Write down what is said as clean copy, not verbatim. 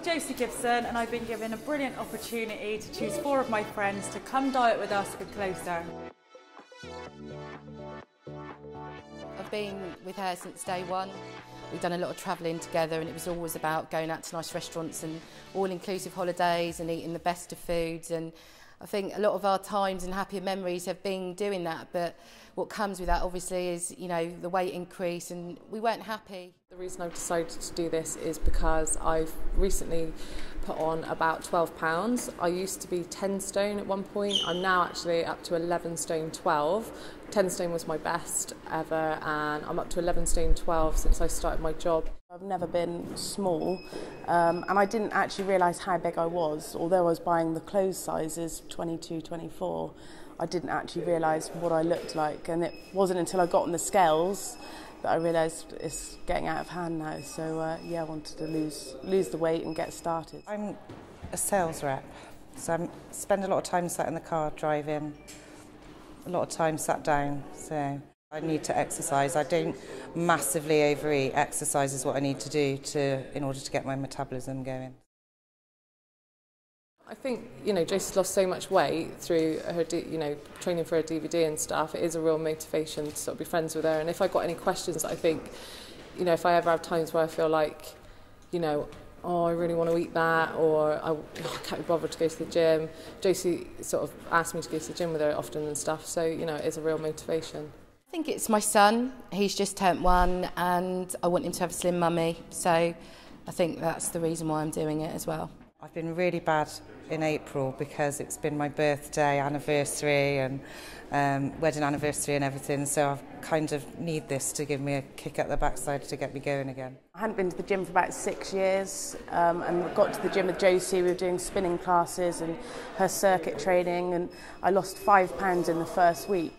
I'm Josie Gibson and I've been given a brilliant opportunity to choose 4 of my friends to come diet with us with Closer. I've been with her since day one. We've done a lot of travelling together and it was always about going out to nice restaurants and all-inclusive holidays and eating the best of foods, and I think a lot of our times and happier memories have been doing that, but what comes with that obviously is, you know, the weight increase and we weren't happy. The reason I've decided to do this is because I've recently put on about 12 pounds. I used to be 10 stone at one point. I'm now actually up to 11 stone 12. 10 stone was my best ever and I'm up to 11 stone 12 since I started my job. I've never been small and I didn't actually realise how big I was. Although I was buying the clothes sizes 22, 24, I didn't actually realise what I looked like, and it wasn't until I got on the scales that I realised it's getting out of hand now. So yeah, I wanted to lose the weight and get started. I'm a sales rep, so I spend a lot of time sat in the car driving, a lot of time sat down, so I need to exercise. I don't massively overeat. Exercise is what I need to do in order to get my metabolism going. I think, you know, Josie's lost so much weight through her, you know, training for her DVD and stuff. It is a real motivation to sort of be friends with her. And if I got any questions, I think, you know, if I ever have times where I feel like, you know, oh, I really want to eat that, or I can't be bothered to go to the gym, Josie sort of asks me to go to the gym with her often and stuff. So, you know, it is a real motivation. I think it's my son. He's just turned 1 and I want him to have a slim mummy. So I think that's the reason why I'm doing it as well. I've been really bad in April because it's been my birthday, anniversary and wedding anniversary and everything, so I kind of need this to give me a kick at the backside to get me going again. I hadn't been to the gym for about 6 years and got to the gym with Josie. We were doing spinning classes and her circuit training, and I lost 5 pounds in the first week.